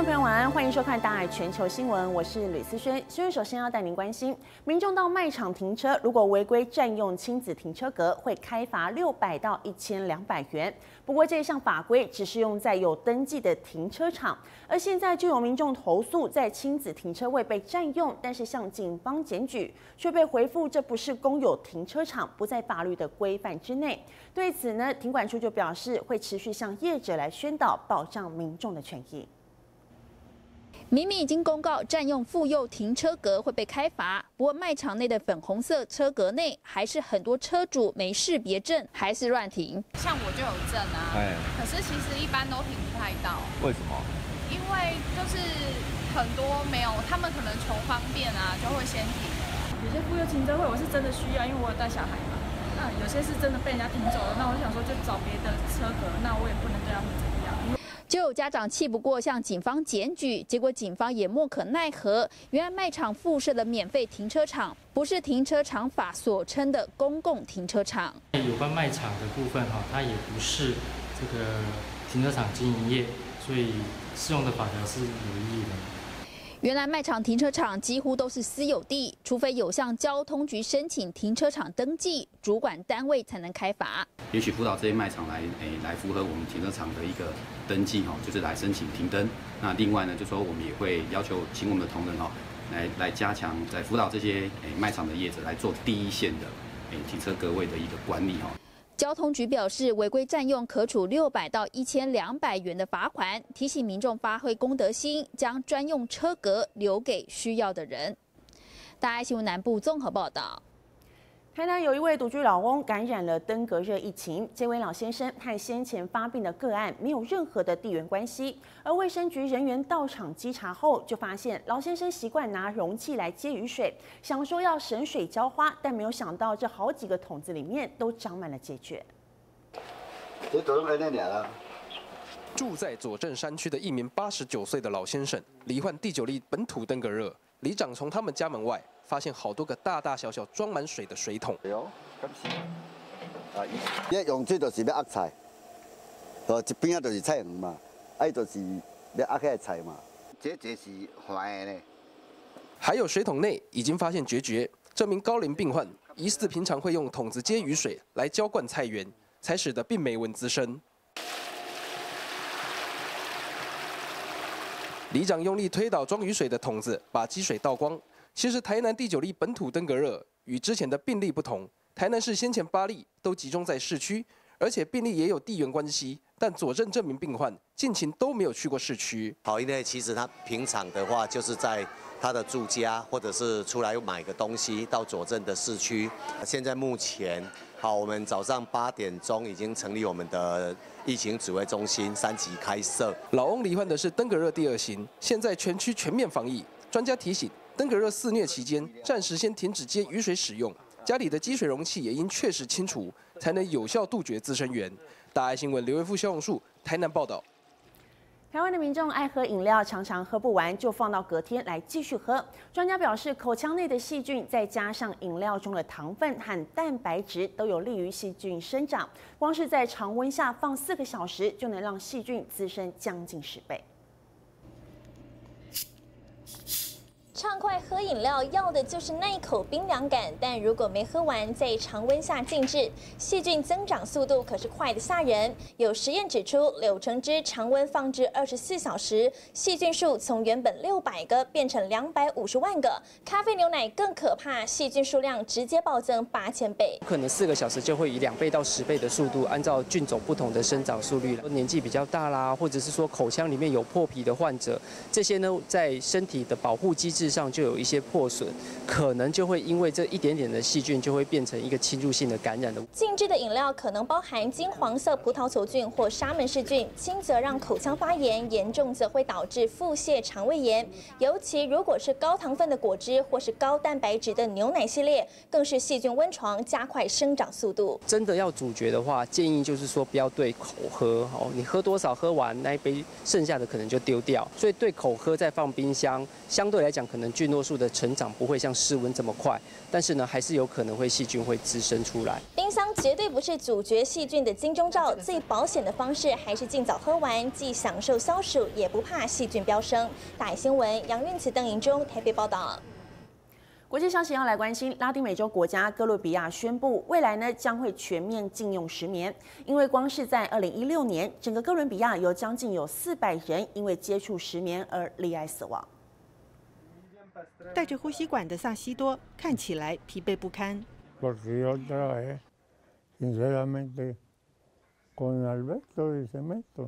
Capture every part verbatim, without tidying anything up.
众朋友晚安，欢迎收看《大爱全球新闻》，我是吕思萱。新闻首先要带您关心，民众到卖场停车，如果违规占用亲子停车格，会开罚六百到一千两百元。不过这一项法规只适用在有登记的停车场，而现在就有民众投诉在亲子停车位被占用，但是向警方检举，却被回复这不是公有停车场，不在法律的规范之内。对此呢，停管处就表示会持续向业者来宣导，保障民众的权益。 明明已经公告占用妇幼停车格会被开罚，不过卖场内的粉红色车格内还是很多车主没识别证，还是乱停。 像我就有证啊，可是其实一般都停不太到。 为什么？ 因为就是很多没有，他们可能求方便啊，就会先停了。 有些妇幼停车位我是真的需要，因为我有带小孩嘛。那有些是真的被人家停走了，那我就想说就找别的车格，那我也不能对他们怎么样。 就有家长气不过向警方检举，结果警方也莫可奈何。原来卖场附设的免费停车场，不是停车场法所称的公共停车场。 有关卖场的部分哈，它也不是这个停车场经营业，所以适用的法条是有意义的。 原来卖场停车场几乎都是私有地，除非有向交通局申请停车场登记，主管单位才能开罚。 也许辅导这些卖场来诶来符合我们停车场的一个登记哈，就是来申请停登。那另外呢，就说我们也会要求请我们的同仁哈，来来加强在辅导这些诶卖场的业者来做第一线的诶停车格位的一个管理哈。 交通局表示，违规占用可处六百到一千两百元的罚款，提醒民众发挥公德心，将专用车格留给需要的人。大爱新闻南部综合报道。 台南有一位独居老翁感染了登革热疫情，这位老先生和先前发病的个案没有任何的地缘关系，而卫生局人员到场稽查后，就发现老先生习惯拿容器来接雨水，想说要省水浇花，但没有想到这好几个桶子里面都长满了结节。 住在左镇山区的一名八十九岁的老先生，罹患第九例本土登革热。里长从他们家门外发现好多个大大小小装满水的水桶。哎呦，咁是啊！一用水就是要压菜，哦，一边啊就是菜园嘛，哎就是要压起来菜嘛。这这是坏的呢。 还有水桶内已经发现决绝，这名高龄病患疑似平常会用桶子接雨水来浇灌菜园，才使得病媒蚊滋生。 里长用力推倒装雨水的桶子，把积水倒光。其实台南第九例本土登革热与之前的病例不同，台南市先前八例都集中在市区，而且病例也有地缘关系。但左镇这名病患近期都没有去过市区。 好，因为其实他平常的话就是在他的住家，或者是出来买个东西到左镇的市区。现在目前。 好，我们早上八点钟已经成立我们的疫情指挥中心，三级开设。 老翁罹患的是登革热第二型，现在全区全面防疫。专家提醒，登革热肆虐期间，暂时先停止接雨水使用，家里的积水容器也应确实清除，才能有效杜绝滋生源。大爱新闻刘维富、肖永树，台南报道。 台湾的民众爱喝饮料，常常喝不完就放到隔天来继续喝。专家表示，口腔内的细菌再加上饮料中的糖分和蛋白质，都有利于细菌生长。光是在常温下放四个小时，就能让细菌滋生将近十倍。 畅快喝饮料要的就是那一口冰凉感，但如果没喝完，在常温下静置，细菌增长速度可是快得吓人。有实验指出，柳橙汁常温放置二十四小时，细菌数从原本六百个变成两百五十万个。咖啡牛奶更可怕，细菌数量直接暴增八千倍。 可能四个小时就会以两倍到十倍的速度，按照菌种不同的生长速率，年纪比较大啦，或者是说口腔里面有破皮的患者，这些呢，在身体的保护机制上就有一些破损，可能就会因为这一点点的细菌，就会变成一个侵入性的感染的。 静置的饮料可能包含金黄色葡萄球菌或沙门氏菌，轻则让口腔发炎，严重则会导致腹泻、肠胃炎。尤其如果是高糖分的果汁或是高蛋白质的牛奶系列，更是细菌温床，加快生长速度。 真的要阻绝的话，建议就是说不要对口喝哦，你喝多少喝完那一杯，剩下的可能就丢掉。所以对口喝再放冰箱，相对来讲可能菌落数的成长不会像室温这么快，但是呢，还是有可能会细菌会滋生出来。 冰箱绝对不是阻绝细菌的金钟罩，最保险的方式还是尽早喝完，既享受消暑，也不怕细菌飙升。大海新闻，杨运慈、邓莹中台北报道。 国际消息要来关心，拉丁美洲国家哥伦比亚宣布，未来呢将会全面禁用石棉，因为光是在二零一六年，整个哥伦比亚有将近有四百人因为接触石棉而罹癌死亡。 带着呼吸管的萨西多看起来疲惫不堪。 Porque yo trabajé, sinceramente, con Alberto y Cemento,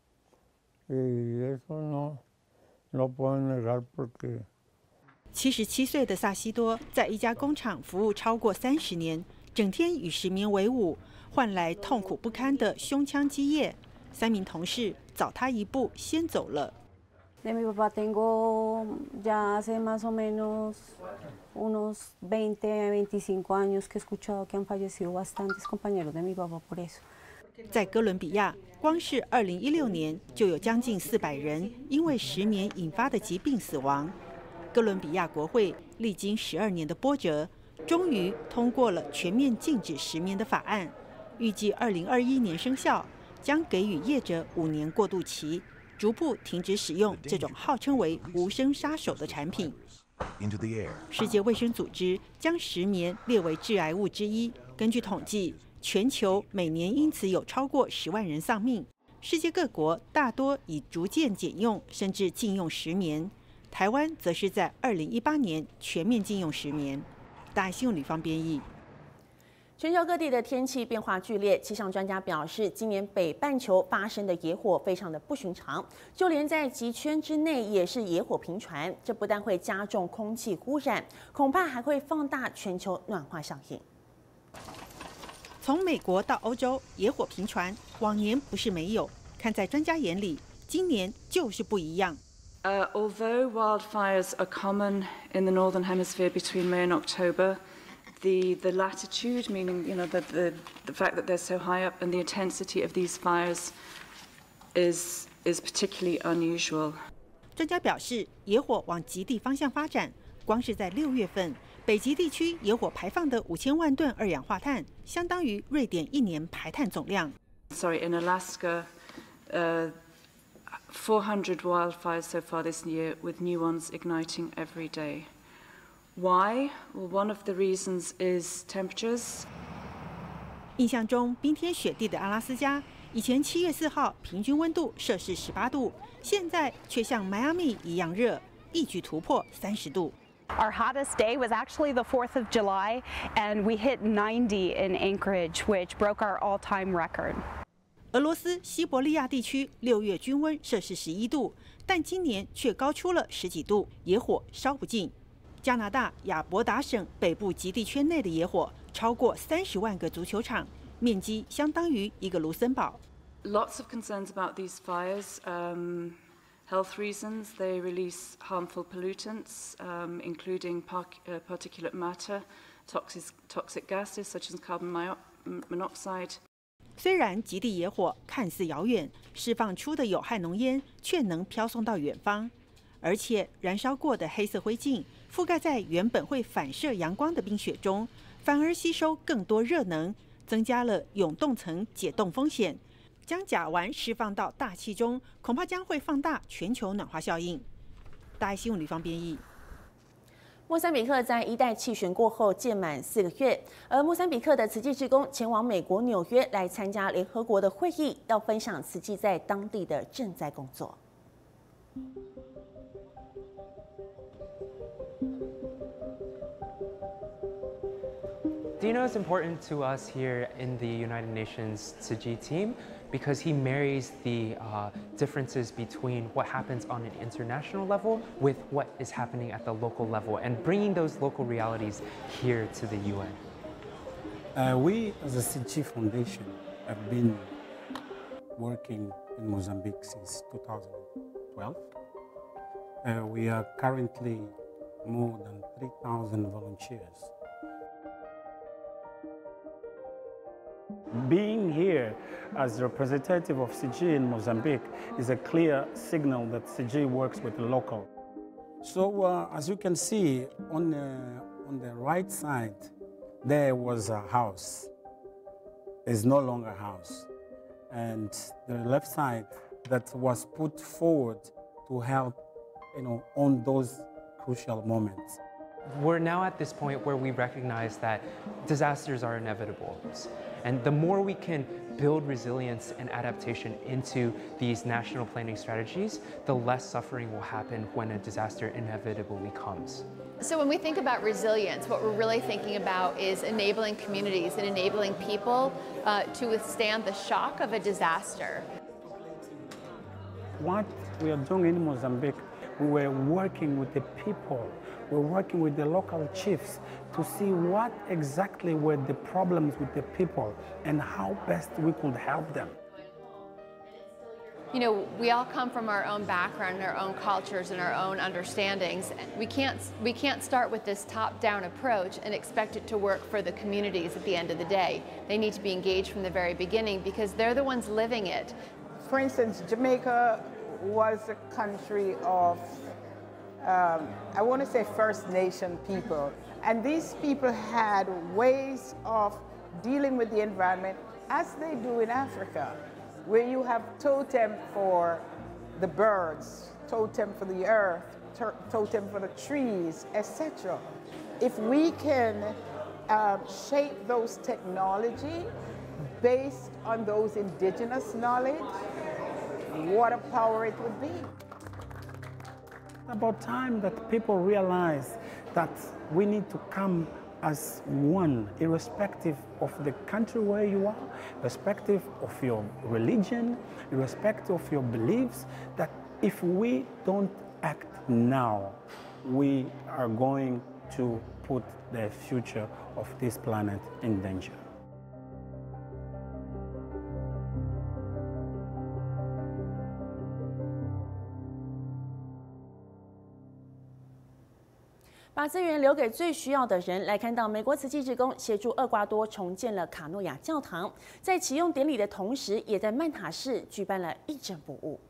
y eso no, no puedo negar porque. 七十七岁的萨西多在一家工厂服务超过三十年，整天与石棉为伍，换来痛苦不堪的胸腔积液。三名同事早他一步先走了。 De mi papá tengo ya hace más o menos unos veinte a veinticinco años que he escuchado que han fallecido bastantes compañeros de mi papá por eso. 在哥伦比亚，光是二零一六年就有将近四百人因为石棉引发的疾病死亡。哥伦比亚国会历经十二年的波折，终于通过了全面禁止石棉的法案，预计二零二一年生效，将给予业者五年过渡期，逐步停止使用这种号称为无声杀手的产品。世界卫生组织将石棉列为致癌物之一，根据统计，全球每年因此有超过十万人丧命。世界各国大多已逐渐减用甚至禁用石棉。台湾则是在二零一八年全面禁用石棉。大爱新闻吕方编译。 全球各地的天气变化剧烈，气象专家表示，今年北半球发生的野火非常的不寻常，就连在极圈之内也是野火频传。这不但会加重空气污染，恐怕还会放大全球暖化效应。 从美国到欧洲，野火频传，往年不是没有，看在专家眼里，今年就是不一样。 Uh, although wildfires are common in the northern hemisphere between May and October, the, the latitude, meaning you know the, the, the fact that they're so high up, and the intensity of these fires is, is particularly unusual. 专家表示，野火往极地方向发展，光是在六月份，北极地区野火排放的五千万吨二氧化碳，相当于瑞典一年排碳总量。 Sorry, in Alaska. Uh, four hundred wildfires so far this year, with new ones igniting every day. Why? Well, one of the reasons is temperatures. 印象中冰天雪地的阿拉斯加，以前七月四号平均温度摄氏十八度，现在却像迈阿密一样热，一举突破三十度。 Our hottest day was actually the fourth of July, and we hit ninety in Anchorage, which broke our all-time record. 俄罗斯西伯利亚地区六月均温摄氏十一度，但今年却高出了十几度，野火烧不尽。加拿大亚伯达省北部极地圈内的野火超过三十万个足球场，面积相当于一个卢森堡。 Lots of concerns about these fires. Um, health reasons. They release harmful pollutants, um, including park, uh, particulate matter, toxic toxic gases such as carbon monoxide. 虽然极地野火看似遥远，释放出的有害浓烟却能飘送到远方，而且燃烧过的黑色灰烬覆盖在原本会反射阳光的冰雪中，反而吸收更多热能，增加了永冻层解冻风险。将甲烷释放到大气中，恐怕将会放大全球暖化效应。大爱新闻吕方编译。 莫桑比克在一代气旋过后届满四个月，而莫桑比克的慈济志工前往美国纽约来参加联合国的会议，要分享慈济在当地的赈灾工作。 Dino is important to us here in the United Nations Tzu Chi team because he marries the uh, differences between what happens on an international level with what is happening at the local level and bringing those local realities here to the U N. Uh, we, as the Tzu Chi Foundation, have been working in Mozambique since two thousand twelve. Uh, we are currently more than three thousand volunteers. Being here as the representative of Tzu Chi in Mozambique is a clear signal that Tzu Chi works with the local. So uh, as you can see on the, on the right side, there was a house. is no longer house. And the left side that was put forward to help, you know, on those crucial moments. We're now at this point where we recognize that disasters are inevitable. And the more we can build resilience and adaptation into these national planning strategies, the less suffering will happen when a disaster inevitably comes. So when we think about resilience, what we're really thinking about is enabling communities and enabling people uh, to withstand the shock of a disaster. What we are doing in Mozambique, we were working with the people, we're working with the local chiefs to see what exactly were the problems with the people and how best we could help them. You know, we all come from our own background and our own cultures and our own understandings. We can't, we can't start with this top-down approach and expect it to work for the communities at the end of the day. They need to be engaged from the very beginning because they're the ones living it. For instance, Jamaica was a country of, um, I want to say First Nation people. And these people had ways of dealing with the environment as they do in Africa, where you have totem for the birds, totem for the earth, totem for the trees, et cetera. If we can uh, shape those technology based on those indigenous knowledge, what a power it would be. About time that people realize that we need to come as one, irrespective of the country where you are, irrespective of your religion, irrespective of your beliefs, that if we don't act now, we are going to put the future of this planet in danger. 把资源留给最需要的人。来看到美国慈济志工协助厄瓜多重建了卡诺亚教堂，在启用典礼的同时，也在曼塔市举办了义诊服务。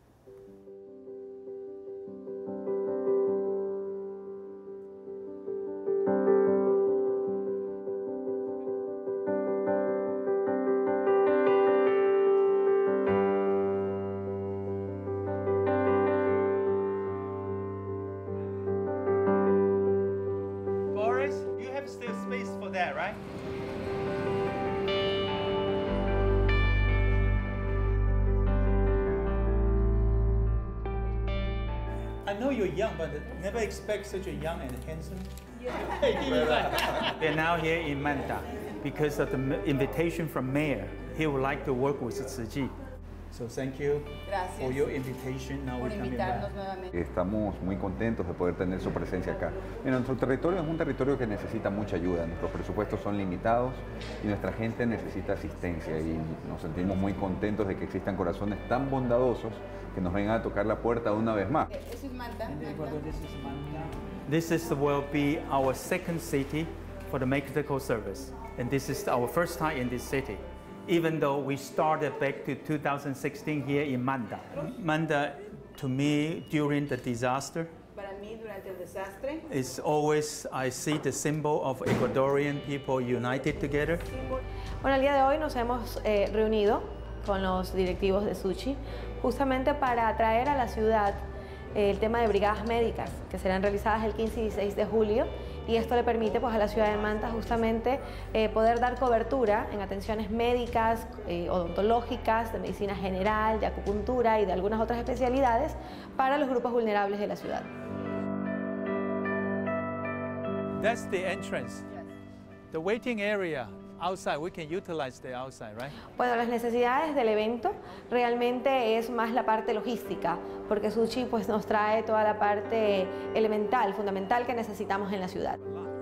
I know you're young, but never expect such a young and handsome. They're now here in Manta because of the invitation from Mayor. He would like to work with Tzu Chi. So thank you for your invitation. Now we're coming back. Estamos muy contentos de poder tener su presencia acá. Mira, nuestro territorio es un territorio que necesita mucha ayuda. Nuestros presupuestos son limitados y nuestra gente necesita asistencia. Y nos sentimos muy contentos de que existan corazones tan bondadosos que nos vengan a tocar la puerta una vez más. This is, will be our second city for the medical service, and this is our first time in this city. Even though we started back to two thousand sixteen here in Manta. Manta, to me, during the disaster, Para mí, durante el desastre, it's always, I see the symbol of Ecuadorian people united together. Bueno, el día de hoy nos hemos eh, reunido con los directivos de Tzu Chi justamente para traer a la ciudad eh, el tema de brigadas médicas que serán realizadas el quince y dieciséis de julio. Y esto le permite pues, a la ciudad de Manta justamente eh, poder dar cobertura en atenciones médicas, eh, odontológicas, de medicina general, de acupuntura y de algunas otras especialidades para los grupos vulnerables de la ciudad. That's the entrance. The waiting area outside, we can utilize the outside, right? Bueno, las necesidades del evento realmente es más la parte logística, porque Tzu Chi pues, nos trae toda la parte elemental, fundamental que necesitamos en la ciudad.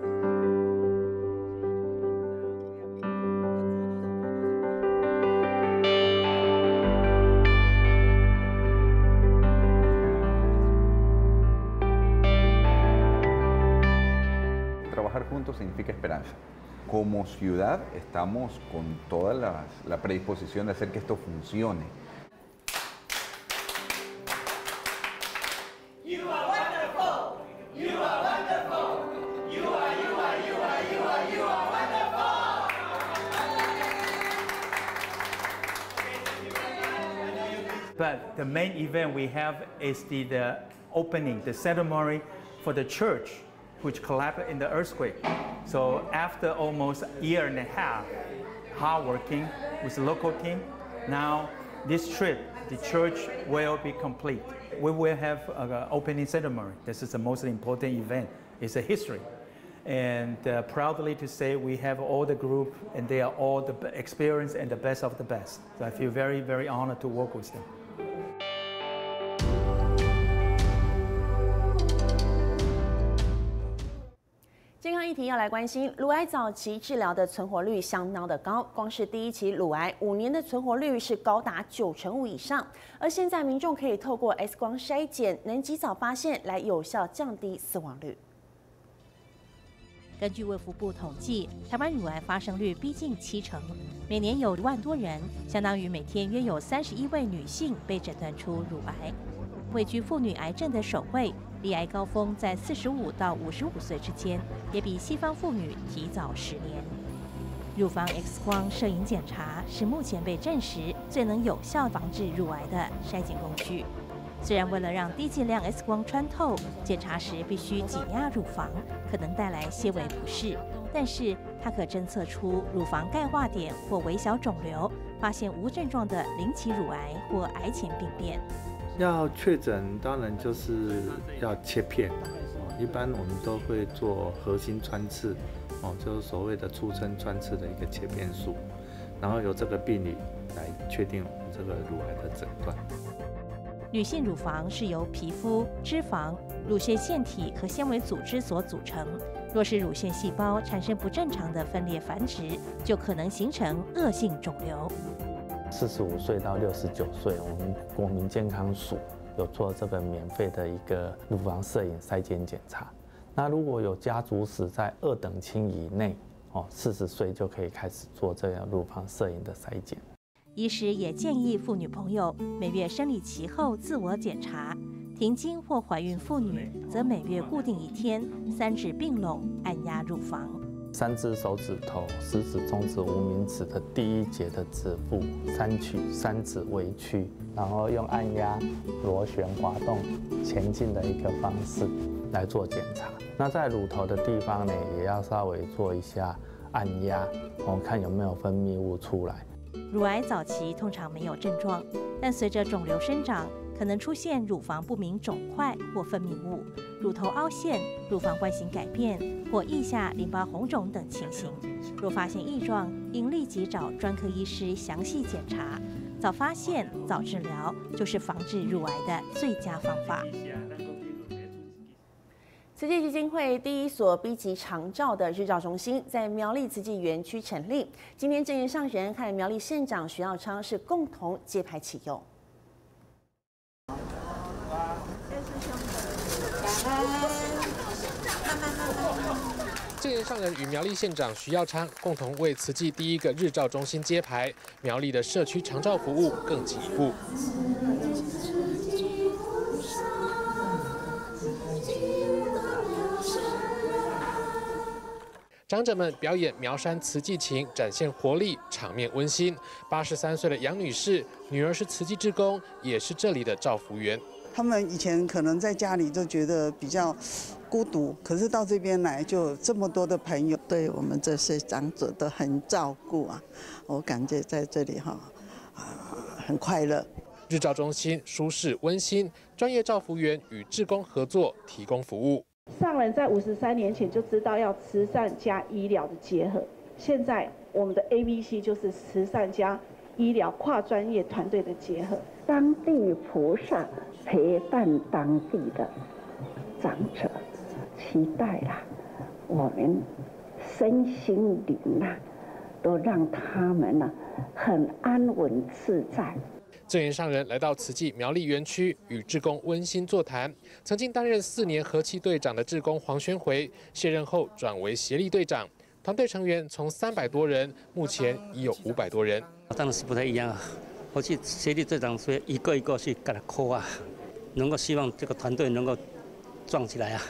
Trabajar juntos significa esperanza. Como ciudad estamos con toda la, la predisposición de hacer que esto funcione. You are wonderful. You are wonderful. You are, you are, you are, you are, you are wonderful. But the main event we have is the, the opening, the ceremony for the church, which collapsed in the earthquake. So after almost a year and a half, hard working with the local team, now this trip, the church will be complete. We will have an opening ceremony. This is the most important event. It's a history. And uh, proudly to say we have all the group and they are all the experienced and the best of the best. So I feel very, very honored to work with them. 健康议题要来关心，乳癌早期治疗的存活率相当的高，光是第一期乳癌五年的存活率是高达九成五以上。而现在民众可以透过 X 光筛检，能及早发现，来有效降低死亡率。 根据卫福部统计，台湾乳癌发生率逼近七成，每年有一万多人，相当于每天约有三十一位女性被诊断出乳癌。位居妇女癌症的首位，罹癌高峰在四十五到五十五岁之间，也比西方妇女提早十年。乳房 X 光摄影检查是目前被证实最能有效防治乳癌的筛检工具。虽然为了让低剂量 X 光穿透，检查时必须挤压乳房，可能带来些微不适，但是它可侦测出乳房钙化点或微小肿瘤，发现无症状的零期乳癌或癌前病变。 要确诊，当然就是要切片，一般我们都会做核心穿刺，哦，就是所谓的出生穿刺的一个切片术，然后由这个病理来确定我们这个乳癌的诊断。 女性乳房是由皮肤、脂肪、乳腺腺体和纤维组织所组成。若是乳腺细胞产生不正常的分裂繁殖，就可能形成恶性肿瘤。 四十五岁到六十九岁，我们国民健康署有做这个免费的一个乳房摄影筛检检查。那如果有家族史在二等亲以内，哦，四十岁就可以开始做这样乳房摄影的筛检。 医师也建议妇女朋友每月生理期后自我检查，停经或怀孕妇女则每月固定一天，三指并拢按压乳房。 三只手指头，食指、中指、无名指的第一节的指腹，三曲三指微屈，然后用按压、螺旋、滑动、前进的一个方式来做检查。那在乳头的地方呢，也要稍微做一下按压，我看有没有分泌物出来。 乳癌早期通常没有症状，但随着肿瘤生长，可能出现乳房不明肿块或分泌物、乳头凹陷、乳房外形改变或腋下淋巴红肿等情形。若发现异状，应立即找专科医师详细检查。早发现、早治疗就是防治乳癌的最佳方法。 慈济基金会第一所 B 级长照的日照中心在苗栗慈济园区成立，今天正言上人和苗栗县长徐耀昌是共同揭牌启用。 正言上人与苗栗县长徐耀昌共同为慈济第一个日照中心揭牌，苗栗的社区长照服务更进一步。长者们表演苗山慈济情，展现活力，场面温馨。八十三岁的杨女士，女儿是慈济志工，也是这里的照服员。 他们以前可能在家里就觉得比较孤独，可是到这边来就有这么多的朋友，对我们这些长者都很照顾啊。我感觉在这里哈，啊，很快乐。 日照中心舒适温馨，专业照服员与志工合作提供服务。 上人在五十三年前就知道要慈善加医疗的结合，现在我们的 A B C 就是慈善加医疗跨专业团队的结合。 当地菩萨陪伴当地的长者，期待啦，我们身心灵呐，都让他们呢很安稳自在。 正言上人来到慈济苗栗园区，与志工温馨座谈。曾经担任四年和气队长的志工黄宣回，卸任后转为协力队长，团队成员从三百多人，目前已有五百多人。 当然是不太一样啊！我去协力队长，所以一个一个去给他扣啊，能够希望这个团队能够壮起来啊。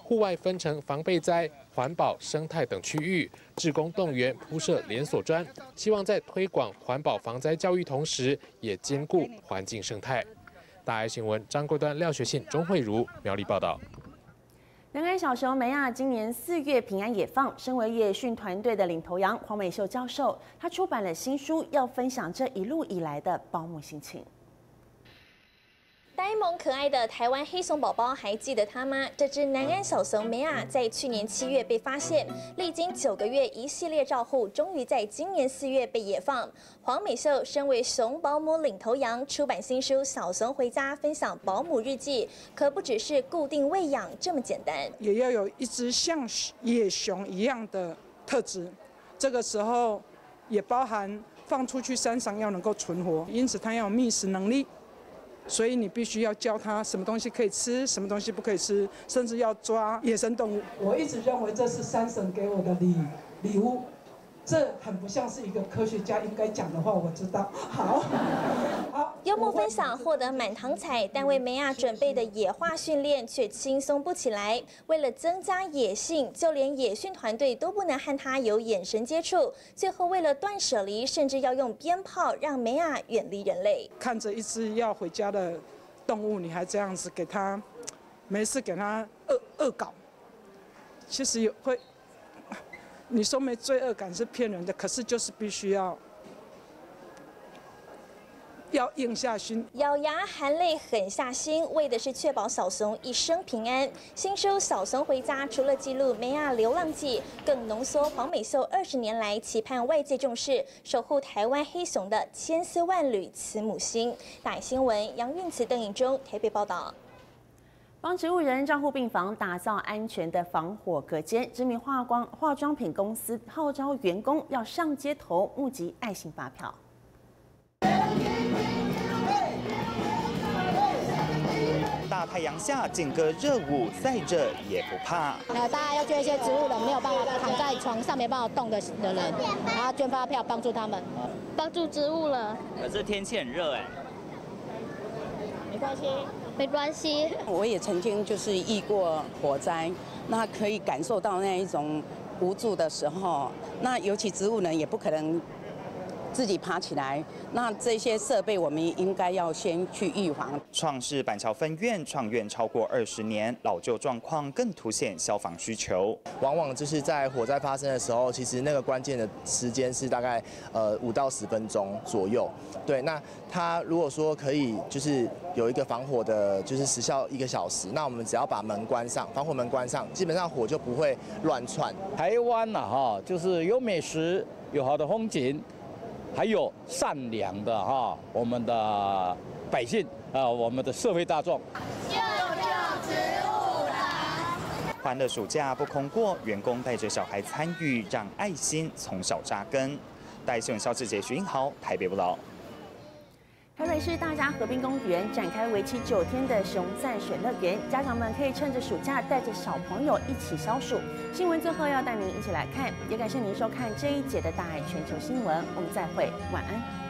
户外分成防备灾、环保、生态等区域，志工动员铺设连锁砖，希望在推广环保防灾教育同时，也兼顾环境生态。大爱新闻张国端、廖学信、钟慧茹苗栗报道。 南安小熊梅亚今年四月平安野放，身为野训团队的领头羊黄美秀教授，他出版了新书，要分享这一路以来的保姆心情。 呆萌可爱的台湾黑熊宝宝，还记得它吗？这只南安小熊梅亚在去年七月被发现，历经九个月一系列照护，终于在今年四月被野放。黄美秀身为熊保姆领头羊，出版新书《小熊回家》，分享保姆日记，可不只是固定喂养这么简单， 也要有一只像野熊一样的特质。这个时候也包含放出去山上要能够存活，因此它要有觅食能力。所以你必须要教他什么东西可以吃，什么东西不可以吃，甚至要抓野生动物。我一直认为这是山神给我的礼礼物，这很不像是一个科学家应该讲的话。我知道，好，好。 幽默分享获得满堂彩，但为梅亚准备的野化训练却轻松不起来。为了增加野性，就连野训团队都不能和他有眼神接触。最后为了断舍离，甚至要用鞭炮让梅亚远离人类。 看着一只要回家的动物，你还这样子给他，没事给他恶恶搞，其实也会，你说没罪恶感是骗人的，可是就是必须要。要硬下心， 咬牙含泪狠下心，为的是确保小熊一生平安。新书《小熊回家》除了记录梅亚流浪记，更浓缩黄美秀二十年来期盼外界重视、守护台湾黑熊的千丝万缕慈母心。大爱新闻杨韵慈、邓颖中台北报道。 帮植物人照护病房，打造安全的防火隔间。知名化光化妆品公司号召员工要上街头募集爱心发票。 大太阳下劲歌热舞，再热也不怕。 那大家要捐一些植物人没有办法躺在床上没办法动的的人，然后捐发票帮助他们，帮助植物人。 可是天气很热哎。 没关系，没关系。 我也曾经就是遇过火灾，那可以感受到那一种无助的时候，那尤其植物人也不可能自己爬起来，那这些设备我们应该要先去预防。 创世板桥分院创院超过二十年，老旧状况更凸显消防需求。 往往就是在火灾发生的时候，其实那个关键的时间是大概呃五到十分钟左右。对，那它如果说可以就是有一个防火的，就是时效一个小时，那我们只要把门关上，防火门关上，基本上火就不会乱窜。 台湾呐、啊、哈，就是有美食，有好的风景。还有善良的哈，我们的百姓啊，我们的社会大众。 救救植物人！欢乐暑假不空过，员工带着小孩参与，让爱心从小扎根。带新闻肖志杰、徐英豪台北报道。 台北市大家河滨公园展开为期九天的熊赞水乐园，家长们可以趁着暑假带着小朋友一起消暑。新闻最后要带您一起来看，也感谢您收看这一节的大爱全球新闻，我们再会，晚安。